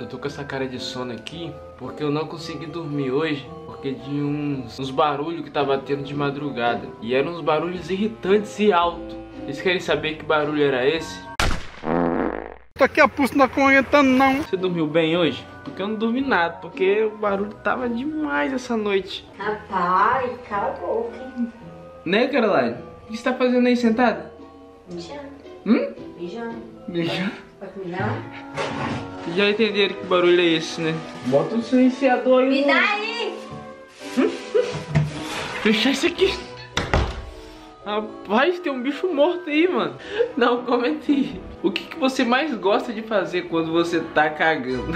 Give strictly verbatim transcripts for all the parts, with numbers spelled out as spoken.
Eu tô com essa cara de sono aqui porque eu não consegui dormir hoje, porque de uns, uns barulhos que tá batendo de madrugada. E eram uns barulhos irritantes e altos. Vocês querem saber que barulho era esse? Tô aqui a pulso não tá aguentando não. Você dormiu bem hoje? Porque eu não dormi nada, porque o barulho tava demais essa noite. Rapaz, cala a boca. Né, Caroline? O que você tá fazendo aí sentada? Mijando. Hum? Mijando. Mijando? Pode mijar? Vocês já entenderam que barulho é esse, né? Bota o silenciador aí. Me dá aí! Fechar isso aqui. Rapaz, tem um bicho morto aí, mano. Não, comenta aí. O que, que você mais gosta de fazer quando você tá cagando?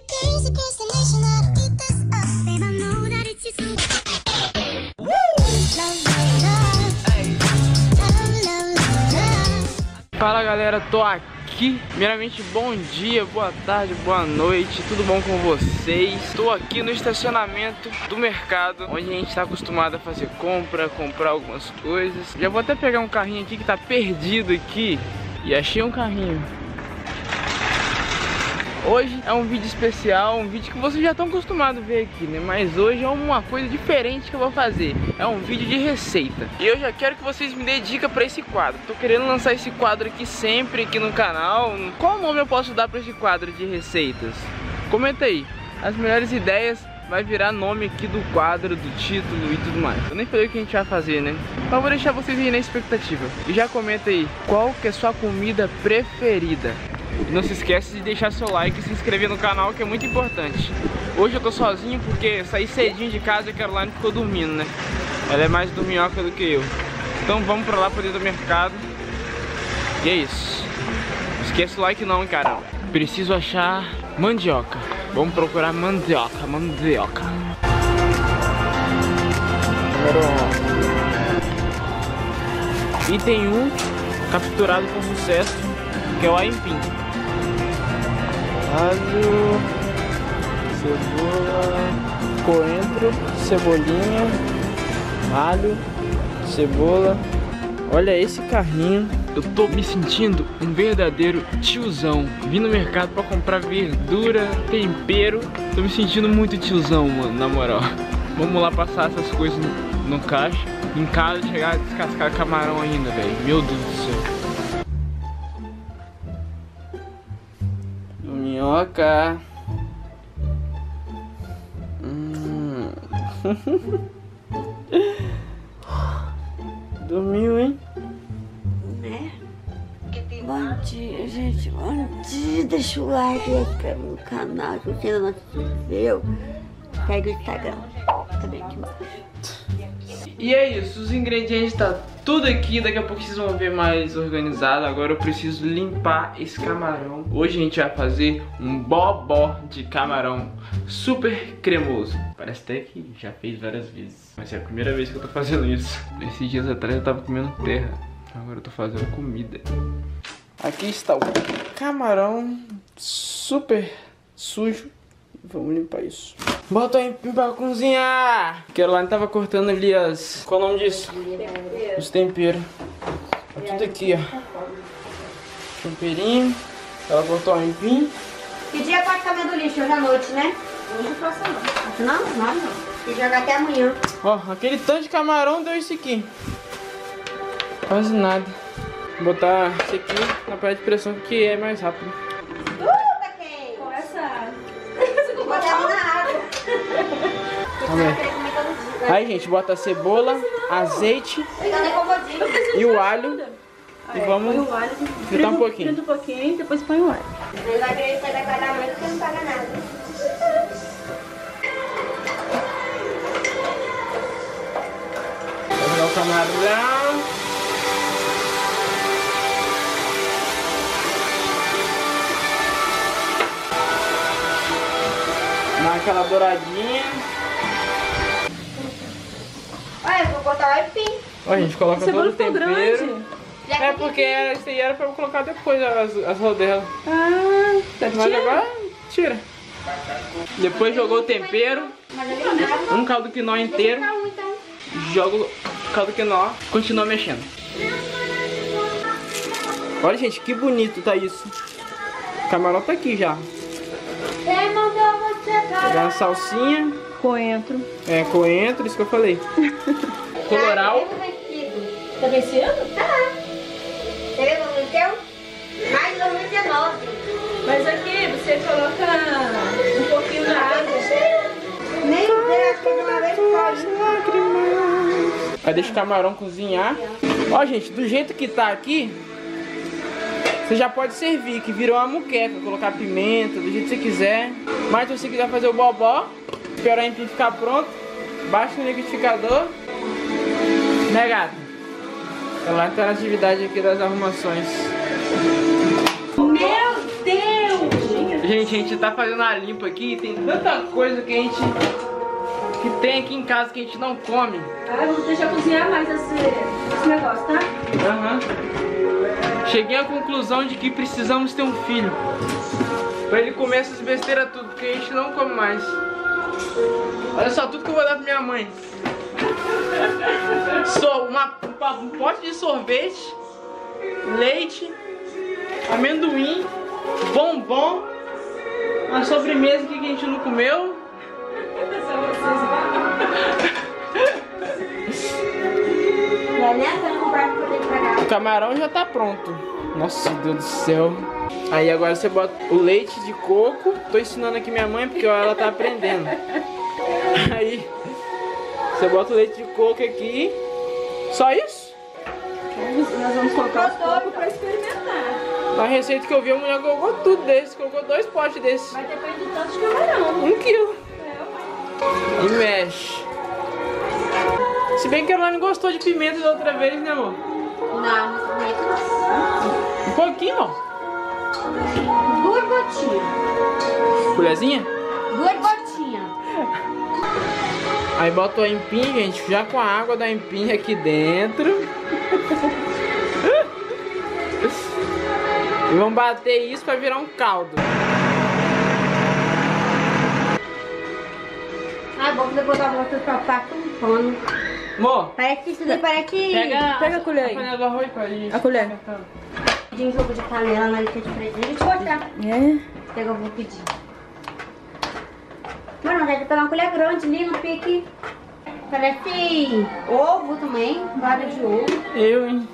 Fala galera, tô aqui. Primeiramente, bom dia, boa tarde, boa noite, tudo bom com vocês? Tô aqui no estacionamento do mercado, onde a gente tá acostumado a fazer compra, comprar algumas coisas. Já vou até pegar um carrinho aqui que tá perdido aqui. E achei um carrinho. Hoje é um vídeo especial, um vídeo que vocês já estão acostumados a ver aqui, né? Mas hoje é uma coisa diferente que eu vou fazer. É um vídeo de receita. E eu já quero que vocês me dêem dica pra esse quadro. Tô querendo lançar esse quadro aqui sempre aqui no canal. Qual nome eu posso dar pra esse quadro de receitas? Comenta aí. As melhores ideias vai virar nome aqui do quadro, do título e tudo mais. Eu nem falei o que a gente vai fazer, né? Mas vou deixar vocês aí na expectativa. E já comenta aí, qual que é a sua comida preferida? E não se esquece de deixar seu like e se inscrever no canal, que é muito importante. Hoje eu tô sozinho porque saí cedinho de casa e a Caroline ficou dormindo, né? Ela é mais dorminhoca do que eu. Então vamos pra lá, pra dentro do mercado. E é isso. Não esquece o like não, hein, cara. Preciso achar mandioca. Vamos procurar mandioca, mandioca. Número um. Item um, capturado com sucesso, que é o aipim. Alho, cebola, coentro, cebolinha, alho, cebola. Olha esse carrinho. Eu tô me sentindo um verdadeiro tiozão. Vim no mercado pra comprar verdura, tempero. Tô me sentindo muito tiozão, mano, na moral. Vamos lá passar essas coisas no, no caixa. Em casa, chegar a descascar camarão ainda, velho. Meu Deus do céu. Minhoca. Hum. Dormiu, hein? Né? Bom dia, gente. Bom dia. Deixa o like aí no canal. Se você ainda não se inscreveu, pega o Instagram. Também aqui embaixo. E é isso, os ingredientes tá tudo aqui. Daqui a pouco vocês vão ver mais organizado. Agora eu preciso limpar esse camarão. Hoje a gente vai fazer um bobó de camarão super cremoso. Parece até que já fez várias vezes, mas é a primeira vez que eu tô fazendo isso. Esses dias atrás eu tava comendo terra, agora eu tô fazendo comida. Aqui está o camarão super sujo. Vamos limpar isso. Bota aí pra cozinhar. Caroline tava cortando ali as... Qual é o nome disso? Temperos. Os temperos. Tá tudo aqui, ó. Temperinho. Ela cortou o aipim. Que dia pode caminhar do lixo? Hoje à noite, né? Hoje não passa não. Não? Não, não. E jogar até amanhã. Ó, aquele tanto de camarão deu isso aqui. Quase nada. Vou botar esse aqui na panela de pressão que é mais rápido. Uh, tá quente. Começa. Bota ela na água. Aí, gente, bota a cebola, azeite e o alho. E vamos fritar um pouquinho. Frita um pouquinho, depois põe o alho. Não vai querer sair da casa da mãe porque não paga nada. Vou jogar o camarão. Dá aquela douradinha. Olha, eu vou botar o aipim. Ó, a gente coloca todo o tempero. Grande. É porque esse aí era pra eu colocar depois as, as rodelas. Ah, tá. Mas Tira. agora tira. Depois jogou o tempero. Um caldo quinó inteiro. Joga o caldo quinó. Continua mexendo. Olha, gente, que bonito tá isso. O camarão tá aqui já. Quem mandou você Pegar uma salsinha. Coentro. É, coentro, isso que eu falei. Coloral. Tá vencendo? Tá. Você lembra do teu? Mais de dois mil e dezenove. Mas aqui você coloca um pouquinho na água. Nem Deus, que uma vez só. Aí deixa o camarão cozinhar. Ó, gente, do jeito que tá aqui, você já pode servir, que virou uma muqueca. Colocar pimenta, do jeito que você quiser. Mas se você quiser fazer o bobó, esperar a empim ficar pronto, baixa no liquidificador. Né, gata? Ela tá na atividade aqui das arrumações. Meu Deus! Gente, a gente tá fazendo a limpa aqui. Tem tanta coisa que a gente... que tem aqui em casa que a gente não come. Ah, vamos deixar cozinhar mais esse, esse negócio, tá? Aham. Cheguei à conclusão de que precisamos ter um filho pra ele comer essas besteiras tudo, porque a gente não come mais. Olha só, tudo que eu vou dar pra minha mãe. So, uma, um pote de sorvete, leite, amendoim, bombom, uma sobremesa aqui que a gente não comeu. O camarão já tá pronto. Nossa, Deus do céu. Aí agora você bota o leite de coco. Tô ensinando aqui minha mãe porque ela tá aprendendo. Aí você bota o leite de coco aqui. Só isso? Nós vamos colocar os cocos pra experimentar. Na receita que eu vi, a mulher colocou tudo desse. Colocou dois potes desses. Vai depender do tanto de camarão. Um quilo. E mexe. Se bem que ela não gostou de pimenta da outra vez, né, amor? Não, não comi. Um pouquinho, amor. Duas gotinhas. Colherzinha? Duas gotinhas. Aí bota o empim, gente, já com a água da empim aqui dentro. E vamos bater isso pra virar um caldo. Ah, bom, você botar a volta pra passar um pano. Amor, Parece que isso daí parece que... pega, Pega a colher aí. a panela do arroz pra gente. A colher. De um jogo de panela na lista de presente. Deixa eu botar. É. Pega, eu vou pedir. Mano, deve pegar uma colher grande ali no pique. Parece ovo também, vara de ovo. Eu, hein?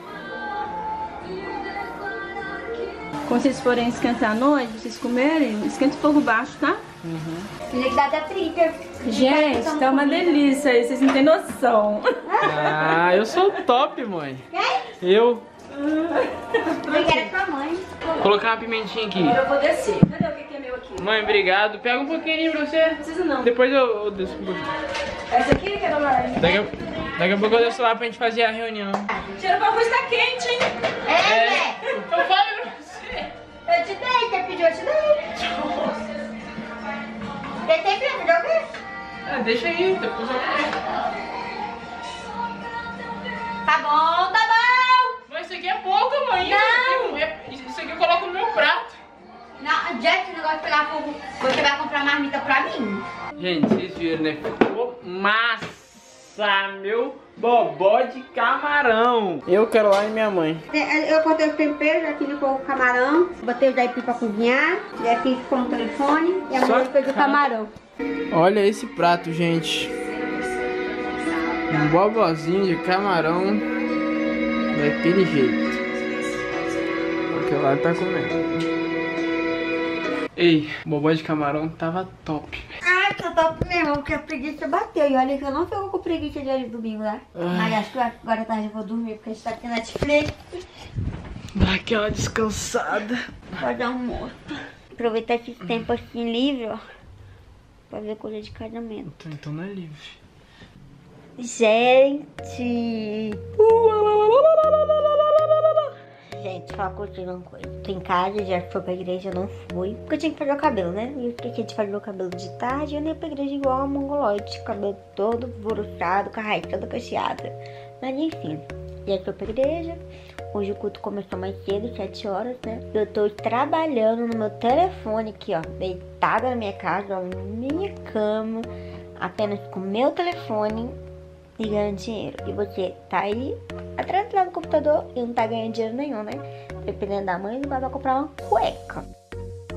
Quando vocês forem esquentar à noite, vocês comerem, esquenta o fogo baixo, tá? Tem que dar até trinta. Gente, tá uma delícia aí, vocês não têm noção. Ah, eu sou top, mãe. Quem? Eu. Eu quero pra mãe. Vou colocar uma pimentinha aqui. Agora eu vou descer. Cadê o que que é meu aqui? Mãe, obrigado. Pega um pouquinho pra você. Não precisa não. Depois eu, eu desço um pouquinho. Essa aqui que é da laranja. Daqui a, daqui a pouco eu desço lá pra gente fazer a reunião. Tira pra arroz, tá quente, hein? É, né? Eu falo pra você. Eu te dei, você pediu, eu te dei. Você sempre pediu o quê? Ah, deixa aí, depois eu comer. Tá bom, tá bom. Mas isso aqui é pouco, mãe. Não. Isso aqui eu coloco no meu prato. Não, já que o negócio de pegar fogo, você vai comprar marmita pra mim. Gente, vocês viram, né? Ficou massa, meu bobó de camarão. Eu quero lá e minha mãe. Eu cortei os temperos, já fiz o camarão, botei o daipi pra cozinhar, já fiz com o telefone e a Só mãe fez o cara. camarão. Olha esse prato, gente. Um bobozinho de camarão daquele jeito. Porque lá tá comendo. Ei, o bobó de camarão tava top. Ai, tô top mesmo, porque a preguiça bateu. E olha que eu não fico com preguiça de hoje domingo, né? Mas acho que agora à tarde eu vou dormir, porque a gente tá aqui na Netflix. Dá aquela descansada. Pode dar um morto. Aproveitar esse tempo assim livre, ó. Pra ver coisa de casamento. Então, então não é livre. Gente! Gente, só curtindo uma coisa. Tô em casa, já foi pra igreja, não fui. Porque eu tinha que fazer o cabelo, né? E eu fiquei de fazer o cabelo de tarde, eu nem ia pra igreja igual a mongoloide. Cabelo todo buruçado, com a raiz toda cacheada. Mas enfim, já fui pra igreja. Hoje o culto começou mais cedo, sete horas, né? Eu tô trabalhando no meu telefone aqui, ó. Deitada na minha casa, ó, na minha cama. Apenas com o meu telefone e ganhando dinheiro. E você tá aí atrás lá no computador e não tá ganhando dinheiro nenhum, né? Dependendo da mãe, não vai comprar uma cueca.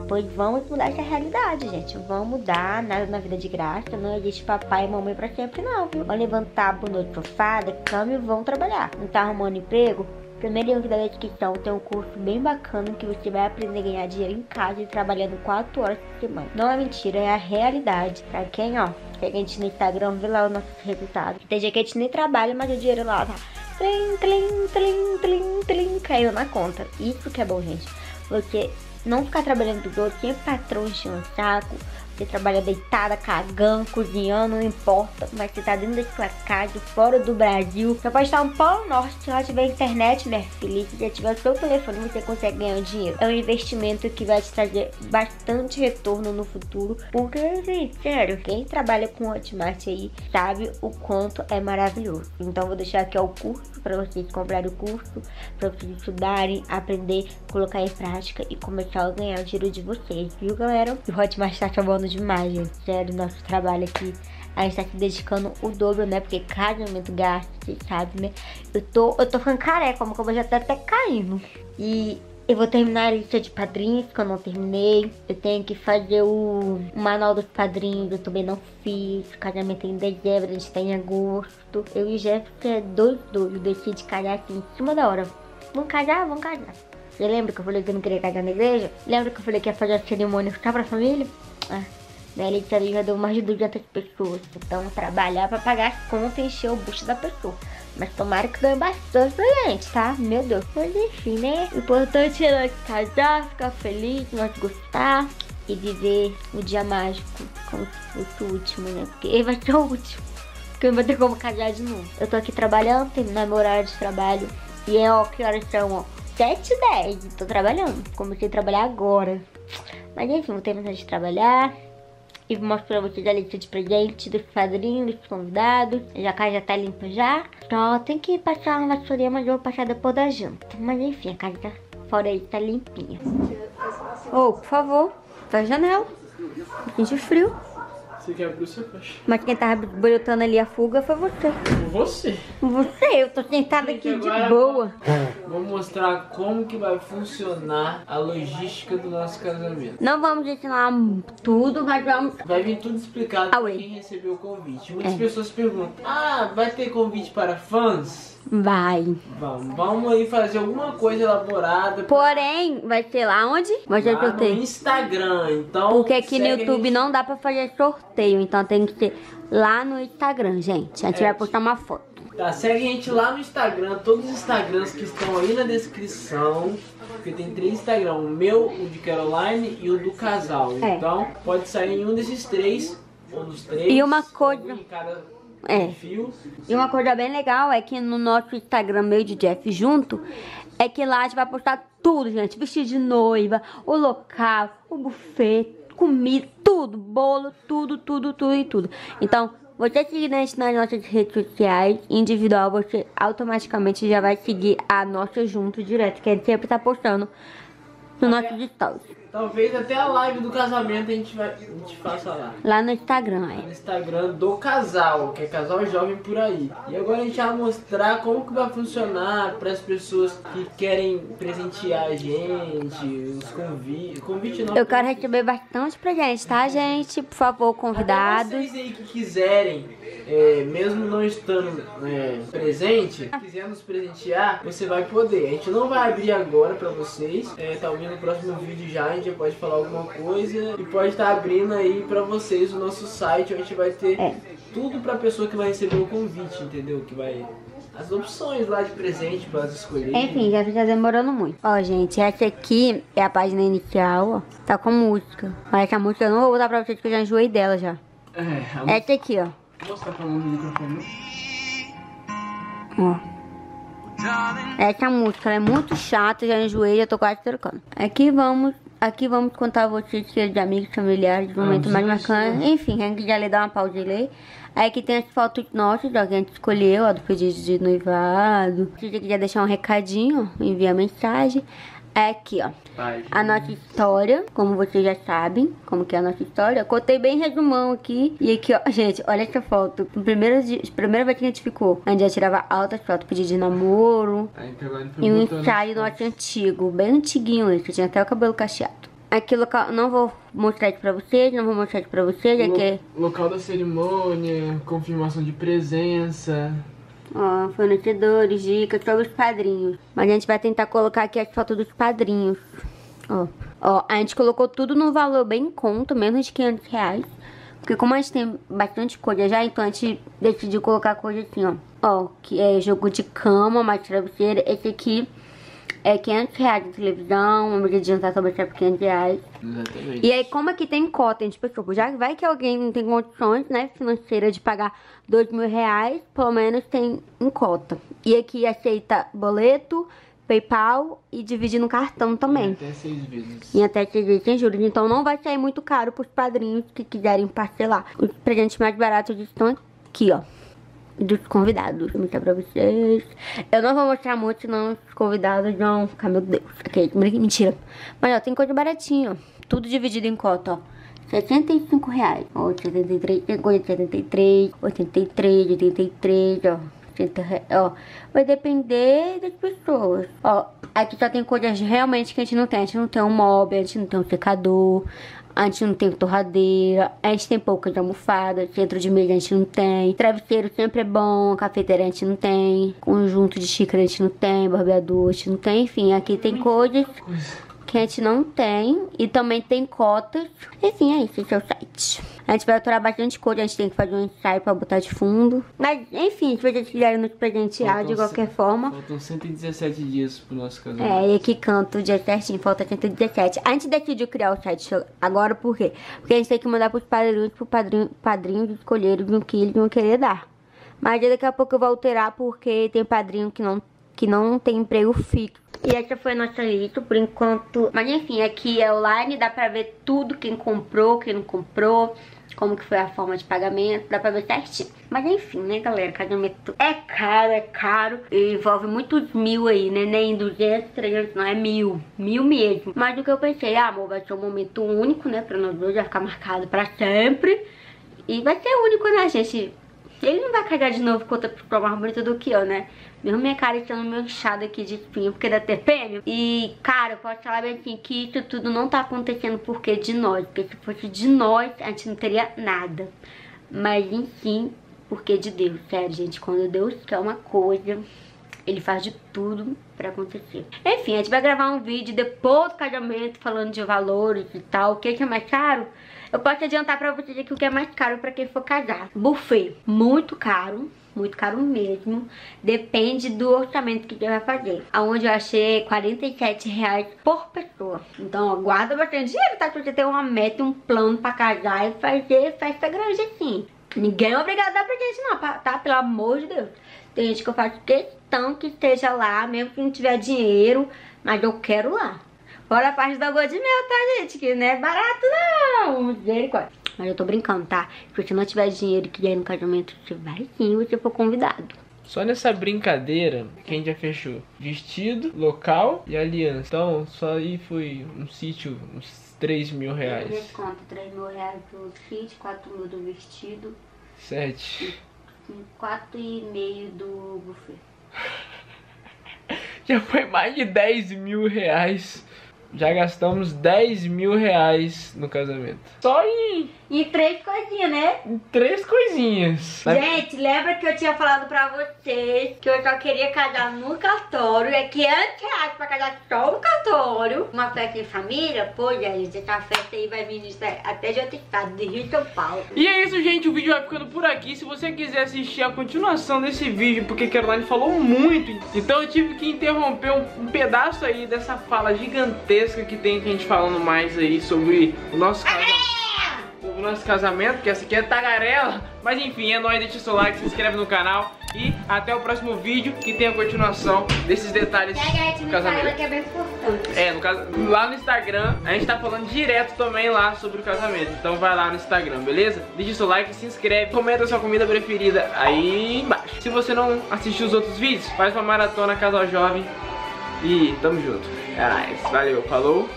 Pois vamos mudar essa realidade, gente. Vamos mudar, nada na vida de graça. Não existe papai e mamãe pra sempre, não, viu? Vão levantar a bunda do sofá, da cama e vão trabalhar. Não tá arrumando emprego? Primeiro link da descrição tem um curso bem bacana que você vai aprender a ganhar dinheiro em casa e trabalhando quatro horas por semana. Não é mentira, é a realidade. Pra quem, ó, segue a gente no Instagram, vê lá os nossos resultados. Tem dia que a gente nem trabalha, mas o dinheiro lá tá tlim, tlim, tlim, tlim, tlim, caiu na conta. Isso que é bom, gente. Você não ficar trabalhando dos outros, sempre patrão enchendo o saco. Você trabalha deitada, cagando, cozinhando, não importa. Mas você tá dentro da sua casa, fora do Brasil. Você pode estar no Polo Norte, se lá tiver internet, minha filha. Se já tiver o seu telefone, você consegue ganhar dinheiro. É um investimento que vai te trazer bastante retorno no futuro. Porque, gente, sério, quem trabalha com Hotmart aí sabe o quanto é maravilhoso. Então, vou deixar aqui ó, o curso para vocês comprarem o curso, para vocês estudarem, aprender, colocar em prática e começar a ganhar o dinheiro de vocês, viu, galera? E o Hotmart tá chamando demais, gente. Sério, nosso trabalho aqui, a gente tá se dedicando o dobro, né? Porque cada momento gasta, vocês sabem, né? Eu tô, eu tô ficando careca, como que eu já tá até caindo. E eu vou terminar a lista de padrinhos, que eu não terminei. Eu tenho que fazer o, o manual dos padrinhos, eu também não fiz. O casamento é em dezembro, a gente tá em agosto. Eu e o Jeff, que é dois doidos, decidi casar assim, em cima da hora. Vamos casar? Vamos casar. Você lembra que eu falei que eu não queria casar na igreja? Lembra que eu falei que ia fazer a cerimônia só pra família? Ah, minha lista ali já deu mais de duzentas pessoas. Então, trabalhar pra pagar as contas e encher o bucho da pessoa. Mas tomara que ganhe bastante pra gente, tá? Meu Deus. Mas enfim, né? O importante é nós casar, ficar feliz, nós gostar e viver o dia mágico como se fosse o último, né? Porque ele vai ser o último. Porque não vai ter como casar de novo. Eu tô aqui trabalhando, terminando meu horário de trabalho. E é, ó, que horas são, ó? sete e dez. Tô trabalhando. Comecei a trabalhar agora. Mas enfim, vou terminar de trabalhar. E vou mostrar pra vocês a lista de presentes dos padrinhos, dos convidados. A casa já tá limpa já. Só tem que passar uma vassourinha, mas eu vou passar depois da janta. Mas enfim, a casa tá fora aí, tá limpinha. Ô, oh, por favor, tá a janela. Um pouquinho de frio. Você quer abrir o seu fecha. Mas quem tava botando ali a fuga foi você. Você? Você, eu tô sentada aqui de boa. Vou mostrar como que vai funcionar a logística do nosso casamento. Não vamos ensinar tudo, mas vamos... Vai vir tudo explicado ah, pra quem recebeu o convite. Muitas é. pessoas perguntam, ah, vai ter convite para fãs? Vai. Vamos, vamos aí fazer alguma coisa elaborada. Porém, vai ser lá onde? Vai ser sorteio. No Instagram, então. Porque aqui no YouTube gente... não dá pra fazer sorteio, então tem que ser lá no Instagram, gente. A gente é. vai postar uma foto. Tá, segue a gente lá no Instagram, todos os Instagrams que estão aí na descrição. Porque tem três Instagram, o meu, o de Caroline e o do casal. É. Então, pode sair em um desses três, ou nos três. E uma coisa... Em cada... É. E uma coisa bem legal é que no nosso Instagram, meio de Jeff junto, é que lá a gente vai postar tudo, gente. Vestido de noiva, o local, o buffet, comida, tudo, bolo, tudo, tudo, tudo e tudo. Então, você seguindo a gente nas nossas redes sociais, individual, você automaticamente já vai seguir a nossa junto direto, que a gente sempre tá postando no nosso stories. Talvez até a live do casamento a gente, vai, a gente faça lá. Lá no Instagram, é. No Instagram do casal, que é Casal Jovem por aí. E agora a gente vai mostrar como que vai funcionar para as pessoas que querem presentear a gente, os convites. Convite não. Eu quero receber bastante presente, tá, gente? Por favor, convidados. Até vocês aí que quiserem, é, mesmo não estando é, presente, quiser nos presentear, você vai poder. A gente não vai abrir agora para vocês. É, talvez no próximo vídeo já a gente pode falar alguma coisa e pode estar abrindo aí pra vocês o nosso site, onde a gente vai ter é. tudo pra pessoa que vai receber o convite, entendeu? Que vai... as opções lá de presente pra elas escolherem. Enfim, já fica demorando muito. Ó, gente, essa aqui é a página inicial, ó. Tá com música. Mas essa música eu não vou botar pra vocês porque eu já enjoei dela já. É, a essa aqui, ó. Vou mostrar pra mão do microfone. Ó. Essa música ela é muito chata, já enjoei, já tô quase trocando. Aqui vamos, aqui vamos contar a vocês de amigos, familiares, do momento ah, mais marcante. Enfim, a gente já lê, dá uma pausa e lê. Aí aqui tem as fotos nossas, ó, que a gente escolheu, ó, do pedido de noivado. Se você quiser deixar um recadinho, ó, envia mensagem. É aqui, ó, Pai. a nossa história, como vocês já sabem, como que é a nossa história. Eu contei bem resumão aqui. E aqui, ó, gente, olha essa foto. No primeiro dia, primeira vez que a gente ficou, a gente já tirava altas fotos, pedido de namoro. Aí, e um ensaio nosso antigo, bem antiguinho esse, tinha até o cabelo cacheado. Aqui o local, não vou mostrar isso pra vocês, não vou mostrar isso pra vocês, Lo aqui. Local da cerimônia, confirmação de presença. Ó, fornecedores, dicas sobre os padrinhos. Mas a gente vai tentar colocar aqui as fotos dos padrinhos. Ó, ó, a gente colocou tudo no valor bem em conta, menos de quinhentos reais. Porque como a gente tem bastante coisa já, então a gente decidiu colocar coisa assim, ó. Ó, que é jogo de cama, mais travesseira. Esse aqui é quinhentos reais de televisão, uma mesa de jantar só vai ser por quinhentos reais. Exatamente. E aí, como aqui tem cota, a gente pensou, já vai que alguém não tem condições, né, financeiras de pagar dois mil reais, pelo menos tem em cota. E aqui aceita boleto, PayPal e divide no cartão também. Em até seis vezes. Em até seis vezes sem juros. Então não vai sair muito caro pros padrinhos que quiserem parcelar. Os presentes mais baratos estão aqui, ó. Dos convidados. Vou mostrar pra vocês. Eu não vou mostrar muito, senão os convidados vão ficar, meu Deus. Ok, mentira. Mas ó, tem coisa baratinha, ó. Tudo dividido em cota, ó. sessenta e cinco reais. Ó, setenta e três, tem coisa de setenta e três, oitenta e três, oitenta e três, ó. Ó, vai depender das pessoas. Ó, aqui só tem coisas realmente que a gente não tem. A gente não tem um móvel, a gente não tem um secador, a gente não tem torradeira, a gente tem poucas almofadas, centro de mesa a gente não tem, travesseiro sempre é bom, cafeteira a gente não tem, conjunto de xícara a gente não tem, barbeador a gente não tem, enfim, aqui tem coisas que a gente não tem e também tem cotas. Enfim, é isso, esse é o site. A gente vai aturar bastante coisa, a gente tem que fazer um ensaio pra botar de fundo. Mas, enfim, se vocês quiserem nos presentear de qualquer forma. Faltam cento e dezessete dias pro nosso casamento. É, e aqui canto o dia certinho, falta cento e dezessete. A gente decidiu criar o site agora por quê? Porque a gente tem que mandar pros padrinhos, pro padrinho, padrinhos escolherem o que eles vão querer dar. Mas daqui a pouco eu vou alterar porque tem padrinho que não, que não tem emprego fixo. E essa foi a nossa lista, por enquanto. Mas enfim, aqui é online, dá pra ver tudo, quem comprou, quem não comprou, como que foi a forma de pagamento, dá pra ver certinho. Mas enfim, né, galera, casamento é caro, é caro, e envolve muitos mil aí, né, nem duzentos, trezentos, não, é mil, mil mesmo. Mas do que eu pensei, ah, amor, vai ser um momento único, né, pra nós dois, vai ficar marcado pra sempre. E vai ser único, né, gente? Ele não vai cagar de novo com outra pessoa mais bonita do que eu, né? Mesmo minha cara estando meio inchada aqui de espinho porque da T P M. E, cara, eu posso falar bem assim que isso tudo não tá acontecendo porque de nós. Porque se fosse de nós, a gente não teria nada. Mas, enfim, porque de Deus. Sério, gente, quando Deus quer uma coisa, Ele faz de tudo pra acontecer. Enfim, a gente vai gravar um vídeo depois do casamento, falando de valores e tal. O que é mais caro? Eu posso adiantar pra vocês aqui o que é mais caro pra quem for casar. Buffet, muito caro. Muito caro mesmo. Depende do orçamento que você vai fazer. Aonde eu achei quarenta e sete reais por pessoa. Então, ó, guarda bastante dinheiro, tá? Se você tem uma meta, um plano pra casar e fazer festa grande assim. Ninguém é obrigado a dar pra gente não, tá? Pelo amor de Deus. Tem gente que eu faço questão que esteja lá, mesmo que não tiver dinheiro, mas eu quero lá. Fora a parte da lua de mel, tá, gente? Que não é barato, não. Misericórdia. Mas eu tô brincando, tá? Se você não tiver dinheiro e quiser ir no casamento, você vai sim, você for convidado. Só nessa brincadeira que a gente já fechou vestido, local e aliança. Então, só aí foi um sítio, uns três mil reais. Eu desconto três mil reais do sítio, quatro mil do vestido. Sete. Quatro e meio do buffet. Já foi mais de dez mil reais. Já gastamos dez mil reais no casamento. Só em... E três coisinhas, né? em três coisinhas. Gente, lembra que eu tinha falado pra vocês que eu só queria casar no cartório? É quinhentos reais pra casar só no cartório. Uma festa em família? Pô, gente, essa festa aí vai vir até de outro estado, de Rio de São Paulo. E é isso, gente. O vídeo vai ficando por aqui. Se você quiser assistir a continuação desse vídeo, porque Caroline falou muito, então eu tive que interromper um, um pedaço aí dessa fala gigantesca que tem que a gente falando mais aí sobre o nosso casamento. O nosso casamento, que essa aqui é tagarela. Mas enfim, é nóis, deixa o seu like, se inscreve no canal. E até o próximo vídeo, que tem a continuação desses detalhes do casamento. Que é bem importante. É, no caso, lá no Instagram, a gente tá falando direto também lá sobre o casamento. Então vai lá no Instagram, beleza? Deixa o seu like, se inscreve, comenta a sua comida preferida aí embaixo. Se você não assistiu os outros vídeos, faz uma maratona Casal Jovem. E tamo junto. É nóis, valeu, falou.